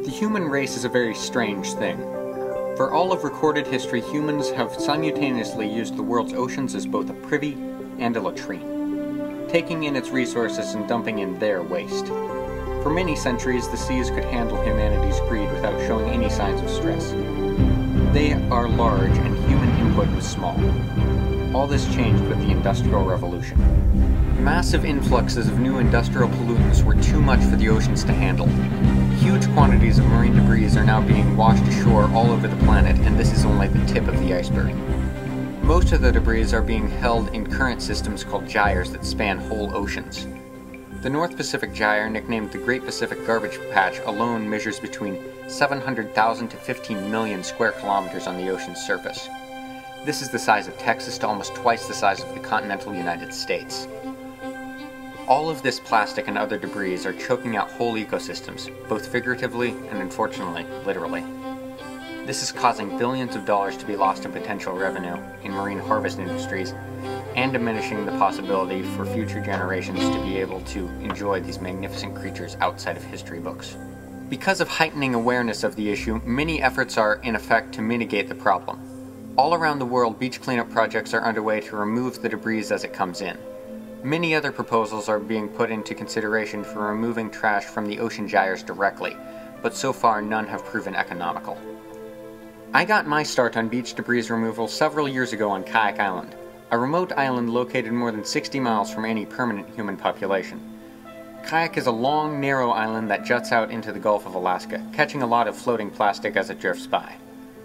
The human race is a very strange thing. For all of recorded history, humans have simultaneously used the world's oceans as both a privy and a latrine, taking in its resources and dumping in their waste. For many centuries, the seas could handle humanity's greed without showing any signs of stress. They are large and human input was small. All this changed with the Industrial Revolution. Massive influxes of new industrial pollutants were too much for the oceans to handle. Huge quantities of marine debris are now being washed ashore all over the planet, and this is only the tip of the iceberg. Most of the debris are being held in current systems called gyres that span whole oceans. The North Pacific Gyre, nicknamed the Great Pacific Garbage Patch, alone measures between 700,000 to 15 million square kilometers on the ocean's surface. This is the size of Texas to almost twice the size of the continental United States. All of this plastic and other debris are choking out whole ecosystems, both figuratively and unfortunately, literally. This is causing billions of dollars to be lost in potential revenue in marine harvest industries, and diminishing the possibility for future generations to be able to enjoy these magnificent creatures outside of history books. Because of heightening awareness of the issue, many efforts are in effect to mitigate the problem. All around the world, beach cleanup projects are underway to remove the debris as it comes in. Many other proposals are being put into consideration for removing trash from the ocean gyres directly, but so far none have proven economical. I got my start on beach debris removal several years ago on Kayak Island, a remote island located more than 60 miles from any permanent human population. Kayak is a long, narrow island that juts out into the Gulf of Alaska, catching a lot of floating plastic as it drifts by.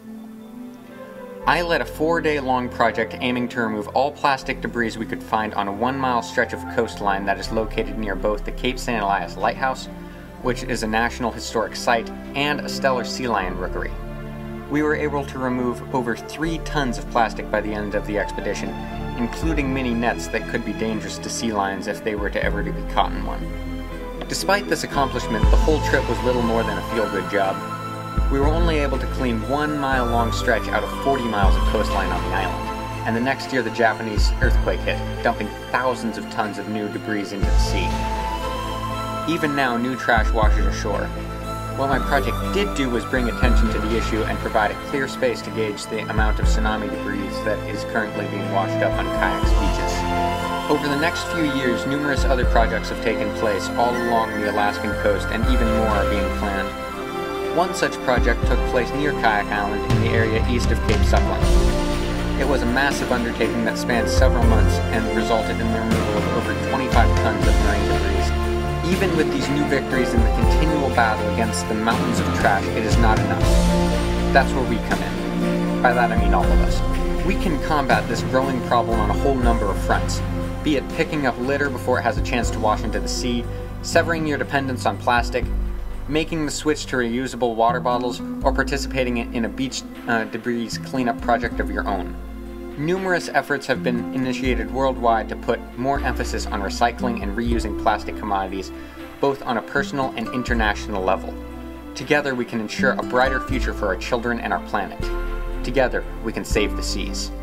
I led a 4-day-long project aiming to remove all plastic debris we could find on a 1-mile stretch of coastline that is located near both the Cape St. Elias Lighthouse, which is a National Historic Site, and a stellar sea lion rookery. We were able to remove over 3 tons of plastic by the end of the expedition, including mini nets that could be dangerous to sea lions if they were to ever to be caught in one. Despite this accomplishment, the whole trip was little more than a feel-good job. We were only able to clean 1-mile-long stretch out of 40 miles of coastline on the island, and the next year the Japanese earthquake hit, dumping thousands of tons of new debris into the sea. Even now, new trash washes ashore. What my project did do was bring attention to the issue and provide a clear space to gauge the amount of tsunami debris that is currently being washed up on Kayak's beaches. Over the next few years, numerous other projects have taken place all along the Alaskan coast, and even more are being planned. One such project took place near Kayak Island in the area east of Cape Suckling. It was a massive undertaking that spanned several months and resulted in the removal of over 25 tons of marine debris. Even with these new victories in the continual battle against the mountains of trash, it is not enough. That's where we come in. By that I mean all of us. We can combat this growing problem on a whole number of fronts, be it picking up litter before it has a chance to wash into the sea, severing your dependence on plastic, making the switch to reusable water bottles, or participating in a beach debris cleanup project of your own. Numerous efforts have been initiated worldwide to put more emphasis on recycling and reusing plastic commodities, both on a personal and international level. Together we can ensure a brighter future for our children and our planet. Together we can save the seas.